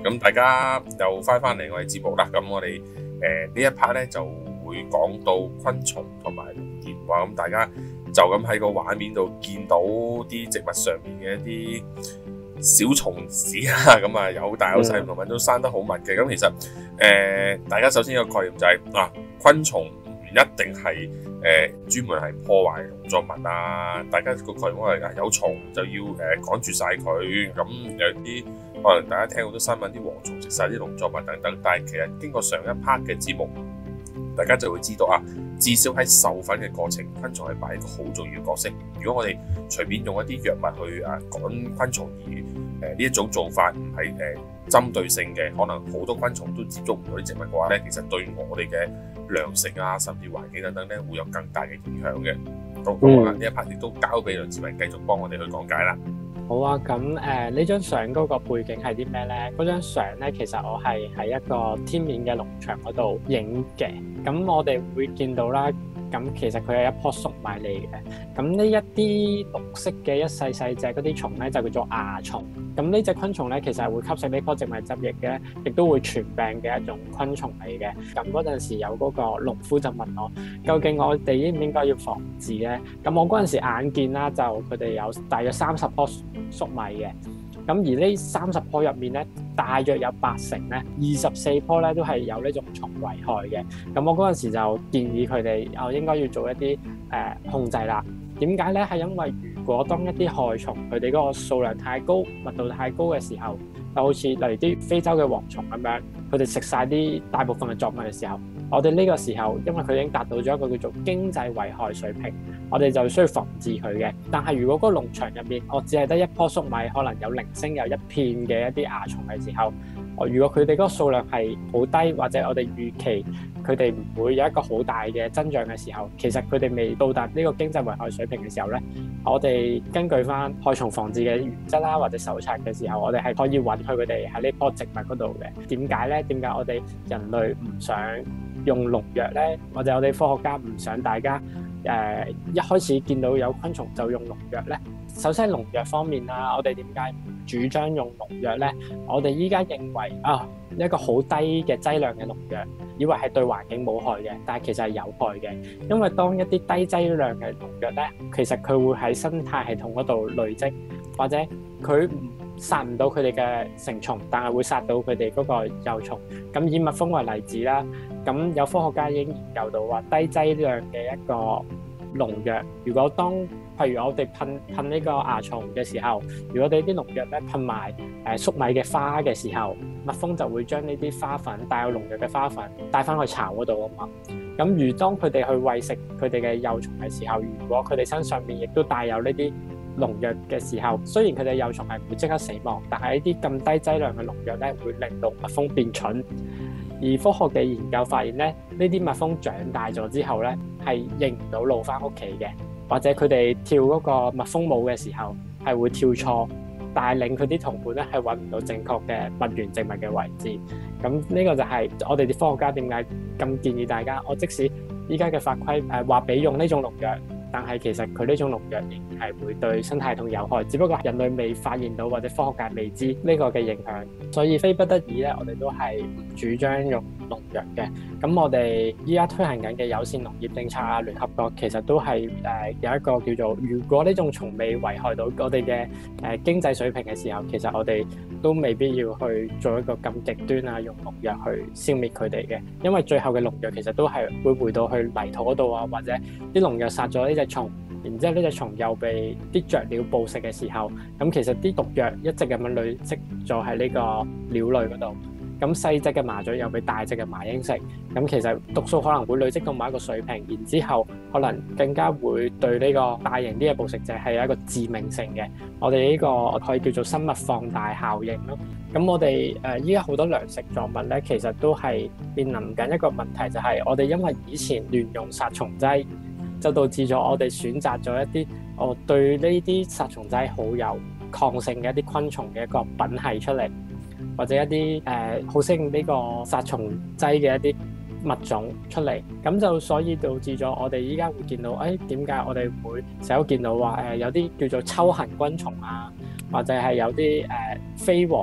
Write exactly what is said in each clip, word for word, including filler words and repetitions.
咁大家又翻返嚟我哋節目啦。咁我哋誒、呃、呢一 part 咧就會講到昆蟲同埋農業喎。咁大家就咁喺個畫面度見到啲植物上面嘅一啲小蟲子啊，咁啊有大有細，唔同品種生得好密嘅。咁其實誒、呃、大家首先有個概念就係、是、啊，昆蟲唔一定係誒專門係破壞農作物啊。大家個概念係有蟲就要誒趕絕晒佢。咁有啲可能大家聽好多新聞，啲蝗蟲食晒啲農作物等等。但係其實經過上一 part 嘅節目，大家就會知道啊，至少喺授粉嘅過程，昆蟲係扮一個好重要角色。如果我哋隨便用一啲藥物去啊趕昆蟲，而誒呢一種做法唔係誒針對性嘅，可能好多昆蟲都接觸唔到啲植物嘅話咧，其實對我哋嘅糧食啊，甚至環境等等咧，會有更大嘅影響嘅。咁咁啊，呢一 part 亦都交俾梁志文繼續幫我哋去講解啦。 好啊，咁誒呢張相嗰個背景係啲咩咧？嗰張相咧，其實我係喺一個天面嘅農場嗰度影嘅。咁我哋會見到啦，咁其實佢係一棵粟米嚟嘅。咁呢一啲綠色嘅一細細隻嗰啲蟲咧，就叫做蚜蟲。咁呢隻昆蟲咧，其實係會吸食呢棵植物汁液嘅，亦都會傳病嘅一種昆蟲嚟嘅。咁嗰陣時有嗰個農夫就問我，究竟我哋應唔應該要防治咧？咁我嗰陣時眼見啦，就佢哋有大約三十棵粟米嘅。咁而呢三十棵入面咧，大約有八成咧，二十四棵咧都係有呢種蟲危害嘅。咁我嗰陣時就建議佢哋，我應該要做一啲誒、呃、控制啦。點解咧？係因為如果當一啲害蟲佢哋嗰個數量太高、密度太高嘅時候，就好似例如啲非洲嘅蝗蟲咁樣，佢哋食晒啲大部分嘅作物嘅時候，我哋呢個時候因為佢已經達到咗一個叫做經濟危害水平，我哋就需要防治佢嘅。但係如果嗰個農場入面我只係得一棵粟米，可能有零星有一片嘅一啲蚜蟲嘅時候，如果佢哋嗰個數量係好低，或者我哋預期佢哋唔會有一個好大嘅增長嘅時候，其實佢哋未到達呢個經濟危害水平嘅時候咧，我哋根據翻害蟲防治嘅原則啦，或者手冊嘅時候，我哋係可以允許佢哋喺呢棵植物嗰度嘅。點解咧？點解我哋人類唔想用農藥咧？或者我哋科學家唔想大家誒、呃、一開始見到有昆蟲就用農藥咧？首先農藥方面啦，我哋點解唔主張用農藥咧？我哋依家認為啊，一個好低嘅劑量嘅農藥，以為係對環境冇害嘅，但係其實係有害嘅。因為當一啲低劑量嘅農藥咧，其實佢會喺生態系統嗰度累積，或者佢殺唔到佢哋嘅成蟲，但係會殺到佢哋嗰個幼蟲。咁以蜜蜂為例子啦，咁有科學家已經研究到話，低劑量嘅一個農藥，如果當譬如我哋噴噴呢個蚜蟲嘅時候，如果我哋啲農藥咧噴埋誒粟米嘅花嘅時候，蜜蜂就會將呢啲花粉帶有農藥嘅花粉帶翻去巢嗰度啊嘛。咁如當佢哋去餵食佢哋嘅幼蟲嘅時候，如果佢哋身上面亦都帶有呢啲農藥嘅時候，雖然佢哋幼蟲係唔會即刻死亡，但係呢啲咁低劑量嘅農藥咧，會令到蜜蜂變蠢。而科學嘅研究發現咧，呢啲蜜蜂長大咗之後咧，係認唔到路翻屋企嘅，或者佢哋跳嗰個蜜蜂舞嘅時候係會跳錯，帶領佢啲同伴咧係揾唔到正確嘅蜜源植物嘅位置。咁呢個就係我哋啲科學家點解咁建議大家，我即使依家嘅法規誒話俾用呢種農藥，但係其實佢呢種農藥仍然係會對生態系統有害，只不過人類未發現到或者科學界未知呢個嘅影響，所以非不得已咧，我哋都係唔主張用農藥嘅。咁我哋依家推行緊嘅友善農業政策啊，聯合國其實都係誒、呃、有一個叫做，如果呢種蟲未危害到我哋嘅誒經濟水平嘅時候，其實我哋都未必要去做一個咁極端啊，用農藥去消滅佢哋嘅，因為最後嘅農藥其實都係會回到去泥土嗰度啊，或者啲農藥殺咗呢隻蟲，然之後呢隻蟲又被啲雀鳥捕食嘅時候，咁其實啲毒藥一直咁樣累積咗喺呢個鳥類嗰度，咁細隻嘅麻雀又被大隻嘅麻鷹食，咁其實毒素可能會累積到某一個水平，然之後可能更加會對呢個大型啲嘅捕食者係有一個致命性嘅。我哋呢個可以叫做生物放大效應咯。咁我哋誒依家好多糧食作物咧，其實都係面臨緊一個問題，就係我哋因為以前亂用殺蟲劑，就導致咗我哋選擇咗一啲我、哦、對呢啲殺蟲劑好有抗性嘅一啲昆蟲嘅一個品系出嚟，或者一啲誒好適應呢個殺蟲劑嘅一啲物種出嚟，咁就所以導致咗我哋依家會見到，誒點解我哋會成日都見到話誒、呃、有啲叫做秋行軍蟲啊，或者係有啲誒、呃、飛蝗啊，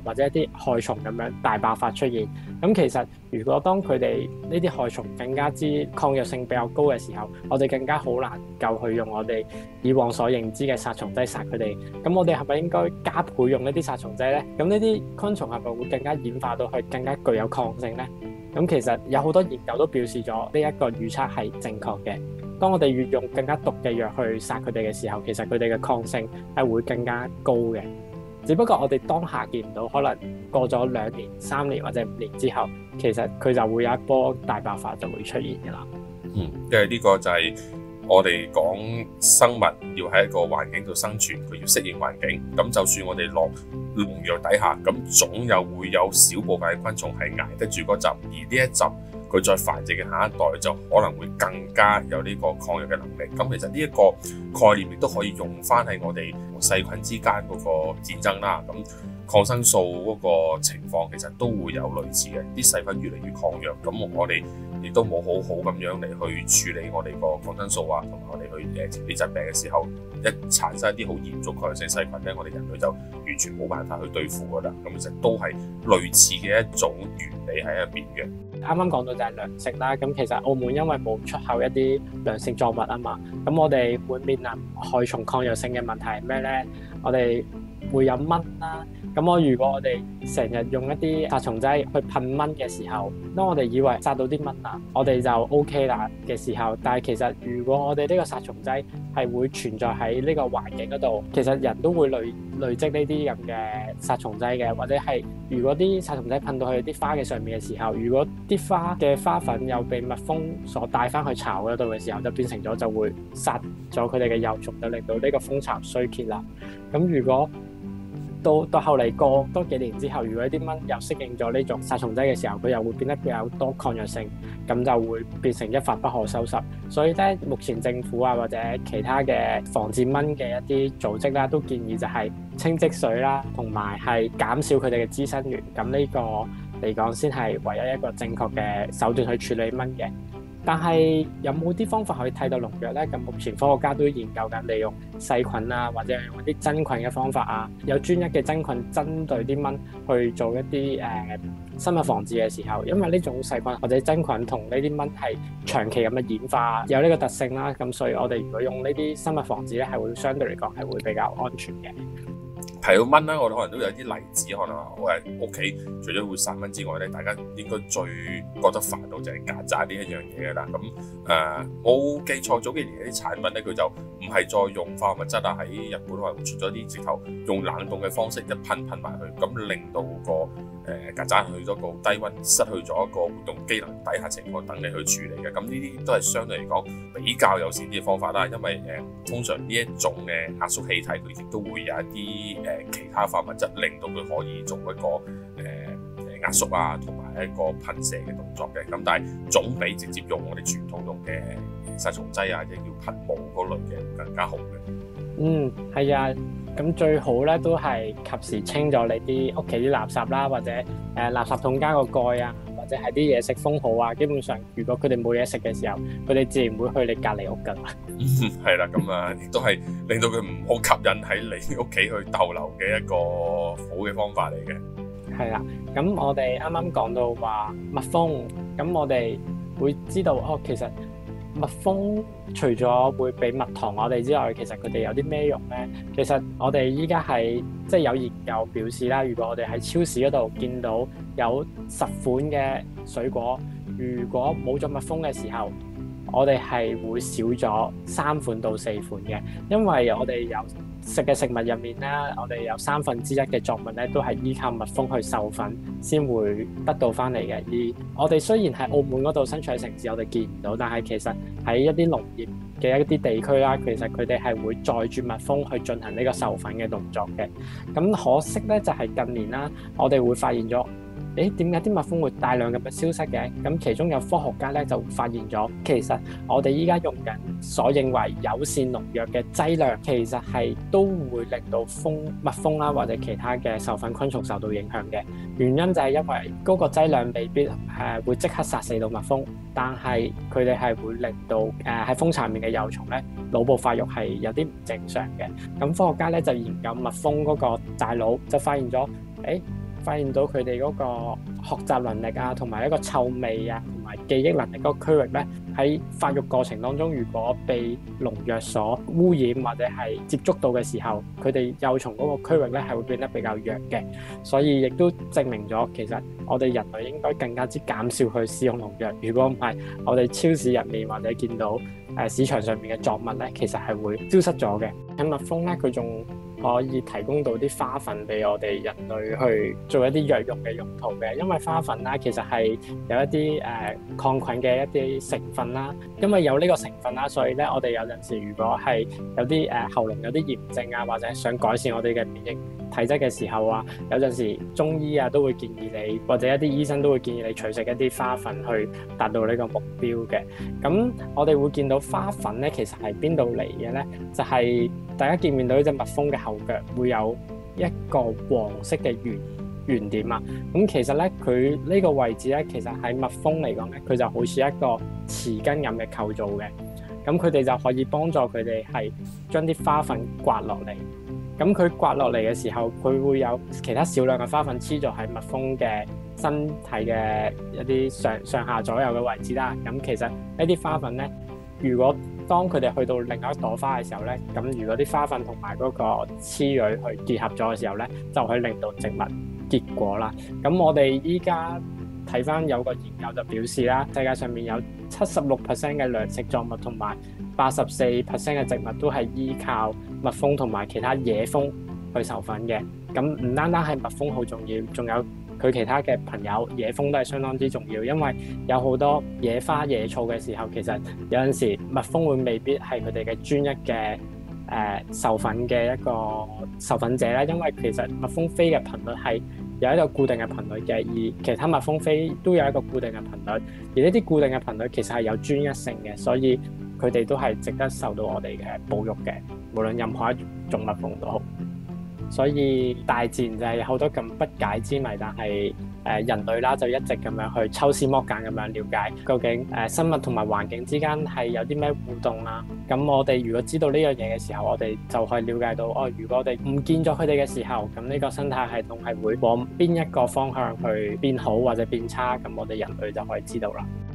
或者一啲害蟲咁樣大爆發出現。咁其實如果當佢哋呢啲害蟲更加之抗藥性比較高嘅時候，我哋更加好難夠去用我哋以往所認知嘅殺蟲劑殺佢哋。咁我哋係咪應該加倍用呢啲殺蟲劑咧？咁呢啲昆蟲係咪會更加演化到去更加具有抗性咧？咁其實有好多研究都表示咗呢一個預測係正確嘅。當我哋越用更加毒嘅藥去殺佢哋嘅時候，其實佢哋嘅抗性係會更加高嘅。只不過我哋當下見唔到，可能過咗兩年、三年或者五年之後，其實佢就會有一波大爆發就會出現嘅啦。 嗯，因為呢個就係我哋講生物要喺一個環境度生存，佢要適應環境。咁就算我哋落農藥底下，咁總有會有少部分嘅昆蟲係捱得住嗰陣，而呢一陣佢再繁殖嘅下一代就可能會更加有呢個抗藥嘅能力。咁其實呢一個概念亦都可以用翻喺我哋細菌之間嗰個戰爭啦。咁抗生素嗰個情況其實都會有類似嘅，啲細菌越嚟越抗藥，咁我哋亦都冇好好咁樣嚟去處理我哋個抗生素啊，同埋我哋去誒調理疾病嘅時候，一產生一啲好嚴重抗藥性細菌咧，我哋人類就完全冇辦法去對付噶啦。咁其實都係類似嘅一種原理喺入邊嘅。 啱啱講到就係糧食啦，咁其實澳門因為冇出口一啲糧食作物啊嘛，咁我哋會面臨害蟲抗藥性嘅問題係咩咧？我哋會有蚊啦。咁我如果我哋成日用一啲殺蟲劑去噴蚊嘅時候，當我哋以為殺到啲蚊啊，我哋就 O K 啦嘅時候，但係其實如果我哋呢個殺蟲劑係會存在喺呢個環境嗰度，其實人都會累累積呢啲咁嘅殺蟲劑嘅，或者係如果啲殺蟲劑噴到去啲花嘅上面嘅時候，如果啲花嘅花粉又被蜜蜂所帶翻去巢嗰度嘅時候，就變成咗就會殺咗佢哋嘅幼蟲，就令到呢個蜂巢衰竭啦。咁如果到到後嚟過多幾年之後，如果啲蚊又適應咗呢種殺蟲劑嘅時候，佢又會變得比較多抗藥性，咁就會變成一發不可收拾。所以咧，目前政府啊或者其他嘅防治蚊嘅一啲組織啦，都建議就係清積水啦，同埋係減少佢哋嘅滋生源。咁呢個嚟講先係唯一一個正確嘅手段去處理蚊嘅。但係有冇啲方法可以替代農藥咧？咁目前科學家都研究緊利用細菌啊，或者用一啲真菌嘅方法啊，有專一嘅真菌針對啲蚊去做一啲誒、呃、生物防治嘅時候，因為呢種細菌或者真菌同呢啲蚊係長期咁嘅演化有呢個特性啦，咁所以我哋如果用呢啲生物防治咧，係會相對嚟講係會比較安全嘅。 提到蚊啦，我哋可能都有啲例子，可能我喺屋企除咗會殺蚊之外咧，大家應該最覺得煩惱就係曱甴呢一樣嘢嘅啦。咁誒，我、呃、記錯早幾年嘅啲產品咧，佢就唔係再用化學物質啊，喺日本可能出咗啲直頭用冷凍嘅方式一噴噴埋去，咁令到個誒曱甴去咗個低溫，失去咗一個活動機能底下情況等你去處理嘅。咁呢啲都係相對嚟講比較友善啲嘅方法啦，因為誒、呃、通常呢一種嘅壓縮氣體佢亦都會有一啲誒、呃其他化物質令到佢可以做一個誒誒、呃、壓縮啊，同埋一個噴射嘅動作嘅。咁但係總比直接用我哋傳統用嘅殺蟲劑啊，亦叫噴霧嗰類嘅更加好嘅。嗯， 係啊。咁最好咧都係及時清咗你啲屋企啲垃圾啦，或者誒、呃、垃圾桶加個蓋啊，或者係啲嘢食封好啊。基本上，如果佢哋冇嘢食嘅時候，佢哋自然會去你隔離屋㗎啦。 嗯，係啦，咁啊，亦都係令到佢唔好吸引喺你屋企去逗留嘅一個好嘅方法嚟嘅。 係啦，咁我哋啱啱講到話蜜蜂，咁我哋會知道哦，其實蜜蜂除咗會俾蜜糖我哋之外，其實佢哋有啲咩用咧？其實我哋依家係即係有研究表示啦，如果我哋喺超市嗰度見到有十款嘅水果，如果冇咗蜜蜂嘅時候，我哋係會少咗三款到四款嘅，因為我哋有食嘅食物入面咧，我哋有三分之一嘅作物咧都係依靠蜜蜂去授粉先會得到翻嚟嘅。而我哋雖然喺澳門嗰度身處喺城市，我哋見唔到，但係其實喺一啲農業嘅一啲地區啦，其實佢哋係會載住蜜蜂去進行呢個授粉嘅動作嘅。咁可惜咧，就係近年啦，我哋會發現咗。誒點解啲蜜蜂會大量咁樣消失嘅？咁其中有科學家咧就發現咗，其實我哋依家用緊所認為友善農藥嘅劑量，其實係都會令到蜂蜜蜂啦或者其他嘅授粉昆蟲受到影響嘅。原因就係因為嗰個劑量未必誒、呃、會即刻殺死到蜜蜂，但係佢哋係會令到誒喺、呃、蜂巢面嘅幼蟲咧腦部發育係有啲唔正常嘅。咁科學家咧就研究蜜蜂嗰個大腦，就發現咗誒。 發現到佢哋嗰個學習能力啊，同埋一個臭味啊，同埋記憶能力嗰個區域咧，喺發育過程當中，如果被農藥所污染或者係接觸到嘅時候，佢哋幼蟲嗰個區域咧係會變得比較弱嘅，所以亦都證明咗其實我哋人類應該更加之減少去使用農藥。如果唔係，我哋超市入面或者見到誒市場上面嘅作物咧，其實係會消失咗嘅。喺蜜蜂咧，佢仲可以提供到啲花粉俾我哋人類去做一啲藥用嘅用途嘅，因為花粉啦其實係有一啲誒、呃、抗菌嘅一啲成分啦，因為有呢個成分啦，所以咧我哋有陣時如果係有啲誒、呃、喉嚨有啲炎症啊，或者想改善我哋嘅免疫體質嘅時候啊，有陣時中醫啊都會建議你，或者一啲醫生都會建議你取食一啲花粉去達到呢個目標嘅。咁我哋會見到花粉咧，其實係邊度嚟嘅咧？就係、是、大家見面到呢隻蜜蜂嘅後腳會有一個黃色嘅圓圓點啊。咁其實咧，佢呢個位置咧，其實喺蜜蜂嚟講咧，佢就好似一個匙羹咁嘅構造嘅。咁佢哋就可以幫助佢哋係將啲花粉刮落嚟。咁佢刮落嚟嘅時候，佢會有其他少量嘅花粉黐咗喺蜜蜂嘅身體嘅一啲上上下左右嘅位置啦。咁其實呢啲花粉咧，如果當佢哋去到另外一朵花嘅時候咧，咁如果啲花粉同埋嗰個雌蕊去結合咗嘅時候咧，就可以令到植物結果啦。咁我哋依家睇翻有個研究就表示啦，世界上面有七十六 percent 嘅糧食作物同埋八十四 percent 嘅植物都係依靠蜜蜂同埋其他野蜂去授粉嘅。咁唔單單係蜜蜂好重要，仲有佢其他嘅朋友野蜂都係相當之重要，因為有好多野花野草嘅時候，其實有陣時蜜蜂會未必係佢哋嘅專一嘅誒、呃、授粉嘅一個授粉者啦，因為其實蜜蜂飛嘅頻率係有一個固定嘅頻率嘅，而其他蜜蜂飛都有一個固定嘅頻率，而呢啲固定嘅頻率其實係有專一性嘅，所以佢哋都係值得受到我哋嘅保育嘅，無論任何一種蜜蜂都好。所以大自然就係有好多咁不解之謎，但係誒、呃、人類啦就一直咁樣去抽絲剝繭咁樣了解究竟誒、呃、生物同埋環境之間係有啲咩互動啦。咁我哋如果知道呢樣嘢嘅時候，我哋就可以了解到哦，如果我哋唔見咗佢哋嘅時候，咁呢個生態系統係會往邊一個方向去變好或者變差，咁我哋人類就可以知道啦。